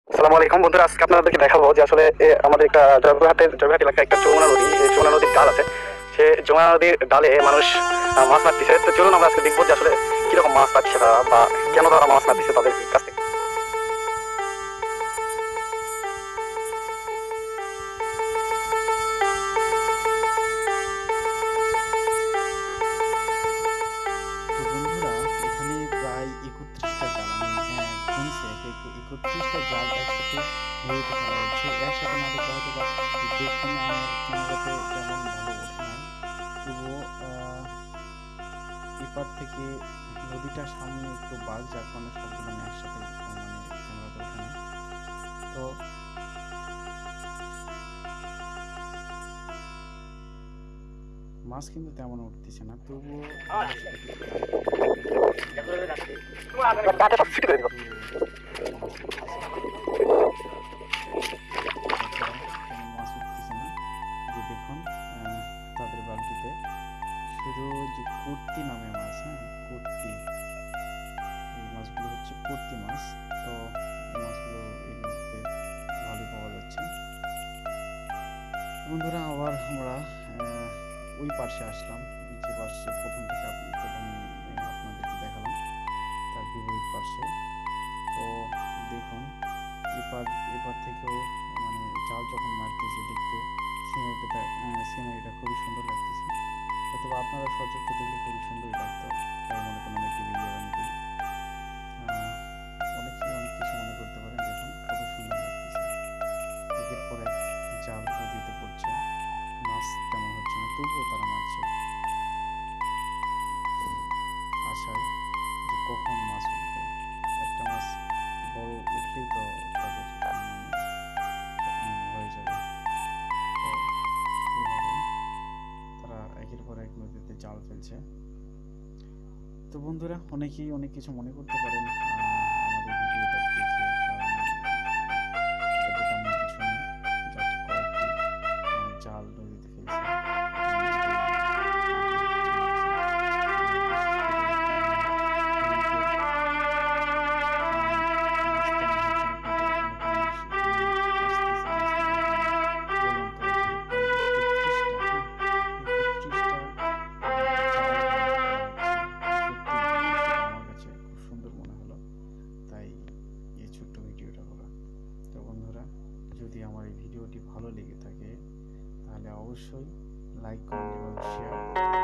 আসসালামু আলাইকুম বন্ধুরা, আজকে আপনাদেরকে দেখাবো যে আসলে আমাদের একটা জয়পুরহাট এলাকায় একটা যমুনা নদী, এই যমুনা নদীর ডাল আছে। সে যমুনা নদীর ডালে মানুষ মাছ মারতেছে। তো চলুন আমরা আজকে দেখবো যে আসলে কিরকম মাছ পাচ্ছে তারা, বা কেন তারা মাছ মারতেছে তাদের কাছ থেকে। তো বন্ধুরা, এখানে প্রায় 31টা জাল আমি গুনছি। 31টা জাল একসাথে নদীতে ফেলা হচ্ছে। একসাথে না দেখলে হয়তো বা দেখুন আমার ক্যামেরাতে তেমন ভালো ওঠে নাই, তবুও এপার থেকে নদীটার সামনে একটু বাঘ, যার কারণে সবগুলো আমি একসাথে ক্যামেরাতে ওঠে নাই। তো মাছ কিন্তু তেমন উঠতেছে না, তবুও আপনাদের সাথে কিছু জাল ফেলে দেখাই কিন্তু মাছ উঠতেছে না। তাছাড়া তেমন মাছ উঠতেছে না। যে দেখুন, তাদের বালতিতে শুধু যে কুর্তি নামে মাছ, হ্যাঁ কুর্তি, এই মাছগুলো হচ্ছে কুর্তি মাছ। তো এই মাছগুলো এই নদীতে ভালোই পাওয়া যাচ্ছে। বন্ধুরা, আবার আমরা ওই পাশে আসলাম, যে পাশে প্রথম থেকে আপনাদেরকে দেখালাম, তার বিপরীত পাশে। তো দেখুন, এপার এপার থেকেও জাল যখন মারতেছে, দেখতে সিনারিটা খুবই সুন্দর লাগতেছে। হয়তো আপনারা সচক্ষে দেখলে খুবই সুন্দরই লাগতো, তাই মনে করলাম একটি ভিডিও বানিয়ে দিই। অনেকেই অনেক কিছু মনে করতে পারেন। দেখুন কত সুন্দর লাগতেছে, একের পর এক জাল নদীতে পড়ছে, মাছ তেমন হচ্ছে না, তবুও তারা মারছে আশায় যে কখন মাছ উঠবে। একটা মাছ বড় উঠলেই তো তাদের হয়ে যাবে। তো এভাবে তারা একের পর এক নদীতে জাল ফেলছে। তো বন্ধুরা, অনেকেই অনেক কিছু মনে করতে পারেন আমার এই ভিডিওটা দেখে, কারণ এটাতে তেমন কিছু নেই, জাস্ট কয়েকটি জাল নদীতে ফেলছে, এটাই ভিডিও বানিয়েছি। বিশেষ করে নদীতে মাছ তেমন হচ্ছে না, কিন্তু অনেক মানুষ এখানে আসতেছে মাছ মারার জন্য। বললাম তো যে প্রায় 31টা, হ্যাঁ 31টা জাল এখানে ফেলা হচ্ছে। সত্যি দৃশ্যটা আমার কাছে খুব সুন্দর মনে হলো, তাই এই ছোট্ট ভিডিওটা করা। তো বন্ধুরা, যদি আমার এই ভিডিওটি ভালো লেগে থাকে তাহলে অবশ্যই লাইক কমেন্ট এবং শেয়ার